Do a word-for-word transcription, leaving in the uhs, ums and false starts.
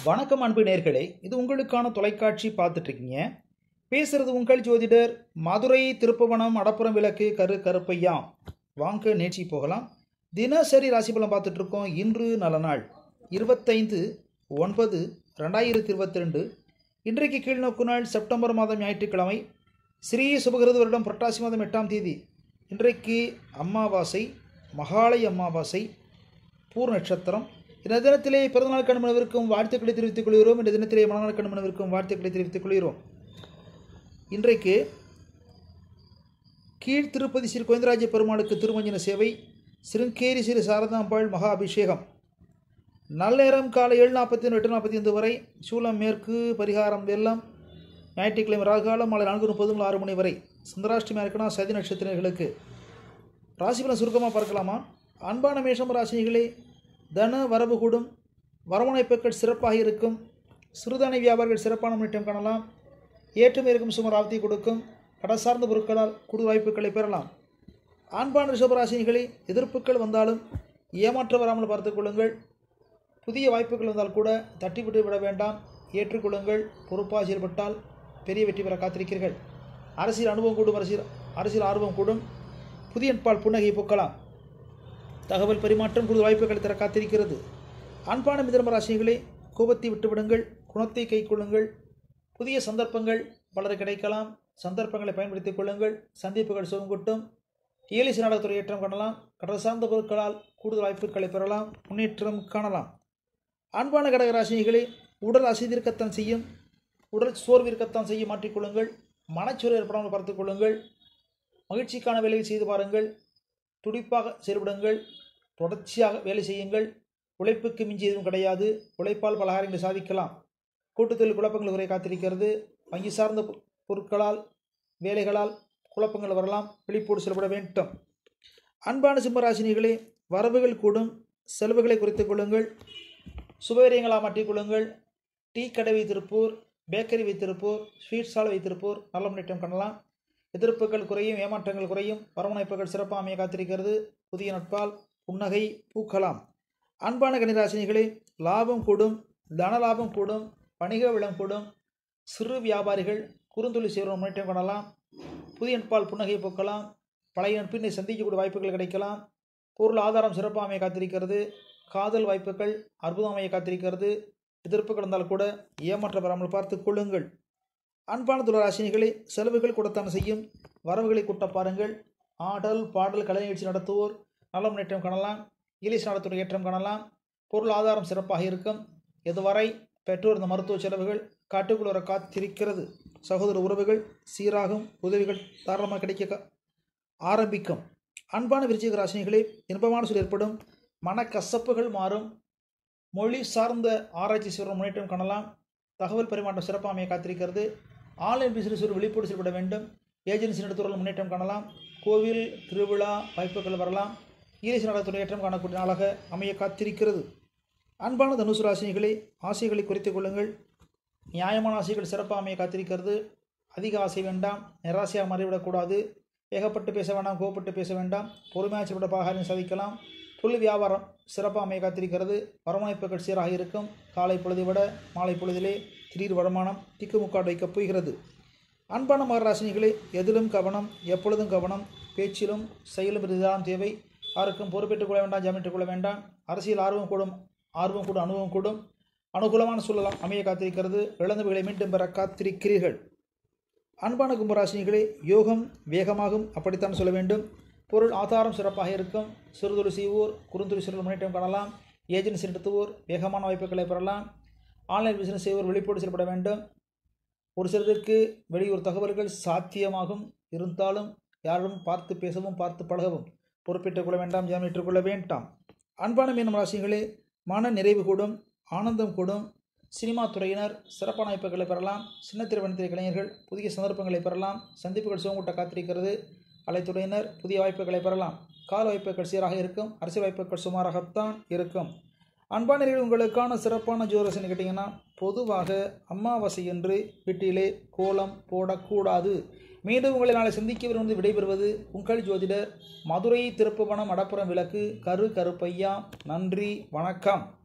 வணக்கம் அன்பு நேர்களே, இது உங்களுக்கான தொலைக்காட்சி பார்த்துட்ருக்கீங்க. பேசுகிறது உங்கள் ஜோதிடர் மதுரை திருப்புவனம் அடப்புறம் விளக்கு கரு கருப்பையா. வாங்க நேர்ச்சி போகலாம். தினசரி ராசி பலன் பார்த்துட்ருக்கோம். இன்று நல்ல நாள் இருபத்தைந்து ஒன்பது ரெண்டாயிரத்தி இருபத்தி ரெண்டு. இன்றைக்கு கீழ்நோக்கு நாள் செப்டம்பர் மாதம் ஞாயிற்றுக்கிழமை. ஸ்ரீ சுபகிருது வருடம் புரட்டாசி மாதம் எட்டாம் தேதி. இன்றைக்கு அமாவாசை, மகாலய அமாவாசை, பூர் நட்சத்திரம். இந்த தினத்திலே பிறந்தநாள் கண்மனவிற்கும் வாழ்த்துக்களை தெரிவித்துக் கொள்கிறோம். இந்த தினத்திலே மனநாள் கண்மனவிற்கும் வாழ்த்துக்களை தெரிவித்துக் கொள்கிறோம். இன்றைக்கு கீழ் திருப்பதி ஸ்ரீ கோவிந்தராஜ பெருமாளுக்கு திருமஞ்சன சேவை, சிருங்கேரி ஸ்ரீ சாரதாம்பாள் மகா அபிஷேகம். நல்லேரம் காலை ஏழு நாற்பத்தி ஒன்று எட்டு நாற்பத்தி ஐந்து வரை. சூலம் மேற்கு, பரிகாரம் வெள்ளம். ஞாயிற்றுக்கிழமை ராகாலம் மாலை நான்கு முப்பது முதல் ஆறு மணி வரை. சந்திராஷ்டமி இருக்கணும் சதி நட்சத்திரர்களுக்கு. ராசிபலன் சுருக்கமாக பார்க்கலாமா? அன்பான மேஷம் ராசினிகளே, தன வரவு கூடும், வரவணைப்புகள் சிறப்பாக இருக்கும். சிறுதானிய வியாபாரிகள் சிறப்பான முன்னேற்றம் காணலாம். ஏற்றுமை இருக்கும் சுமார் ஆபத்தை கொடுக்கும். கடன் சார்ந்த பொருட்களால் கூடுதல் வாய்ப்புகளை பெறலாம். ஆண்பான ரிஷபராசினிகளே, எதிர்ப்புகள் வந்தாலும் ஏமாற்ற வராமல் பார்த்துக் கொள்ளுங்கள். புதிய வாய்ப்புகள் வந்தால் கூட தட்டிவிட்டு விட வேண்டாம், ஏற்றுக்கொள்ளுங்கள். பொறுப்பாக செயல்பட்டால் பெரிய வெற்றி பெற காத்திருக்கிறீர்கள். அரசியல் அனுபவம் கூடும், அரசியல் அரசியல் ஆர்வம் கூடும். புதிய நட்பால் புன்னகை பூக்கலாம். தகவல் பரிமாற்றம் கூடுதல் வாய்ப்புகளை தர காத்திருக்கிறது. அன்பான மிதுன ராசிகளே, கோபத்தை விட்டுவிடுங்கள், குணத்தை கை கொள்ளுங்கள். புதிய சந்தர்ப்பங்கள் பலர் கிடைக்கலாம். சந்தர்ப்பங்களை பயன்படுத்திக் கொள்ளுங்கள். சந்திப்புகள் சுகங்கொட்டும். ஏலிசி நாடகத்துறை ஏற்றம் காணலாம். கடல் சார்ந்த பொருட்களால் கூடுதல் வாய்ப்புகளை பெறலாம். முன்னேற்றம் காணலாம். அன்பான கடகராசினிகளே, உடல் அசைதிருக்கத்தான் செய்யும், உடல் சோர்விற்கத்தான் செய்ய மாற்றிக்கொள்ளுங்கள். மனச்சோர்வு ஏற்படாமல் பார்த்துக் கொள்ளுங்கள். மகிழ்ச்சிக்கான வேலையை செய்து பாருங்கள். துடிப்பாக செயல்படுங்கள். தொடர்ச்சியாக வேலை செய்யுங்கள். உழைப்புக்கு மிஞ்சி எதுவும் கிடையாது. உழைப்பால் பல காரியங்களை சாதிக்கலாம். கூட்டுத்தொழில் குழப்பங்கள் குறைய காத்திருக்கிறது. வங்கி சார்ந்த பொருட்களால் வேலைகளால் குழப்பங்கள் வரலாம். விழிப்போடு செயல்பட வேண்டும். அன்பான சிம்மராசினிகளே, வரவுகள் கூடும், செலவுகளை குறைத்துக் கொள்ளுங்கள். சுபவரியங்களாக மாற்றிக்கொள்ளுங்கள். டீ கடை வைத்திருப்போர், பேக்கரி வைத்திருப்போர், ஸ்வீட் சாலை வைத்திருப்போர் நல்ல முன்னேற்றம் காணலாம். எதிர்ப்புகள் குறையும், ஏமாற்றங்கள் குறையும். வரவணைப்புகள் சிறப்பாக அமைய காத்திருக்கிறது. புதிய நட்பால் புன்னகை பூக்கலாம். அன்பான கன்னிராசினிகளே, லாபம் கூடும், தன லாபம் கூடும், வணிக வளம் கூடும். சிறு வியாபாரிகள் குறுந்தொழில் செய்வோர் முன்னேற்றம் காணலாம். புதிய நட்பால் புன்னகை பூக்கலாம். பழைய நட்பினை சந்திக்கக்கூடிய வாய்ப்புகள் கிடைக்கலாம். பொருள் ஆதாரம் சிறப்பாக அமைய காத்திருக்கிறது. காதல் வாய்ப்புகள் அற்புதம் அமைய காத்திருக்கிறது. எதிர்ப்புகள் இருந்தால் கூட ஏமாற்ற வராமல் பார்த்து கொள்ளுங்கள். அன்பான துளராசினிகளே, செலவுகள் கூடத்தான் செய்யும், வரவுகளை கூட்ட பாருங்கள். ஆடல் பாடல் கலை நிகழ்ச்சி நடத்துவோர் நல்ல முன்னேற்றம் காணலாம். இலிஸ் நடத்துவோர் ஏற்றம் காணலாம். பொருள் ஆதாரம் சிறப்பாக இருக்கும். இதுவரை பெற்றோர் இந்த மருத்துவ செலவுகள் காட்டுக்குள் வர காத்திருக்கிறது. சகோதர உறவுகள் சீராகும், உதவிகள் தாராளமாக கிடைக்க ஆரம்பிக்கும். அன்பான விருச்சிக ராசினிகளே, இன்பமான சூழல் ஏற்படும், மனக்கசப்புகள் மாறும். மொழி சார்ந்த ஆராய்ச்சி செய்வோர் முன்னேற்றம் காணலாம். தகவல் பரிமாற்றம் சிறப்பாக அமைய காத்திருக்கிறது. ஆன்லைன் பிசினஸ் ஒரு விழிப்போடு செயல்பட வேண்டும். ஏஜென்சி நடத்துவர்கள் முன்னேற்றம் காணலாம். கோவில் திருவிழா வாய்ப்புகள் வரலாம். ஈரேசி நடத்துறை ஏற்றம் காணக்கூடிய நாளாக அமைய காத்திருக்கிறது. அன்பான தனுசு ராசினிகளே, ஆசைகளை குறைத்துக் கொள்ளுங்கள். நியாயமான ஆசைகள் சிறப்பாக அமைய காத்திருக்கிறது. அதிக ஆசை வேண்டாம், நிராசையாக மாறிவிடக்கூடாது. வேகப்பட்டு பேச வேண்டாம், கோபப்பட்டு பேச வேண்டாம். பொறுமையாக செயல்பட பாகாரியம் சாதிக்கலாம். தொழில் வியாபாரம் சிறப்பாக அமைய காத்திருக்கிறது. வரவணைப்புகள் சீராக இருக்கும். காலை பொழுதை விட மாலை பொழுதிலே திடீர் வருமானம் திக்குமுக்காடு வைக்கப் போகிறது. அன்பான மகராசினிகளே, எதிலும் கவனம், எப்பொழுதும் கவனம். பேச்சிலும் செயலும் இதுதான் தேவை. யாருக்கும் பொறுப்பேற்றுக் கொள்ள வேண்டாம், ஜாமீட்டுக் கொள்ள வேண்டாம். அரசியல் ஆர்வம் கூடும், ஆர்வம் கூடும், அனுபவம் கூடும். அனுகூலமான சூழலாம் அமைய காத்திருக்கிறது. இழந்தவைகளை மீண்டும் பெற காத்திருக்கிறீர்கள். அன்பான கும்பராசினிகளே, யோகம் வேகமாகும், அப்படித்தான் சொல்ல வேண்டும். பொருள் ஆதாரம் சிறப்பாக இருக்கும். சிறுதொழில் செய்வோர் குறுந்தொழில் செய்வோர் முன்னேற்றம் காணலாம். ஏஜென்சி நடத்துவோர் வேகமான வாய்ப்புகளை பெறலாம். ஆன்லைன் பிசினஸ் செய்வோர் விழிப்போடு செயல்பட வேண்டும். ஒரு சிலருக்கு வெளியூர் தகவல்கள் சாத்தியமாகும். இருந்தாலும் யாரும் பார்த்து பேசவும் பார்த்து பழகவும். பொறுப்பேற்றுக் கொள்ள வேண்டாம், ஜாமீன் ஏற்றுக்கொள்ள வேண்டாம். அன்பான மீனம் ராசிகளே, மன நிறைவு கூடும், ஆனந்தம் கூடும். சினிமா துறையினர் சிறப்பான வாய்ப்புகளை பெறலாம். சின்ன திரைவனத்திரை கலைஞர்கள் புதிய சந்தர்ப்பங்களை பெறலாம். சந்திப்புகள் சுகங்கூட்ட காத்திருக்கிறது. கலைத்துறையினர் புதிய வாய்ப்புகளை பெறலாம். கால வாய்ப்புகள் சீராக இருக்கும். அரசியல் வாய்ப்புகள் சுமாராகத்தான் இருக்கும். அன்பானவர்கள், உங்களுக்கான சிறப்பான ஜோரசன் கேட்டிங்கன்னா, பொதுவாக அமாவாசை என்று வீட்டிலே கோலம் போடக்கூடாது. மீண்டும் உங்களை நாளை சந்திக்க விரும்பி விடைபெறுவது உங்கள் ஜோதிடர் மதுரை திருப்புவனம் அடப்புறம் விளக்கு கரு கருப்பையா. நன்றி, வணக்கம்.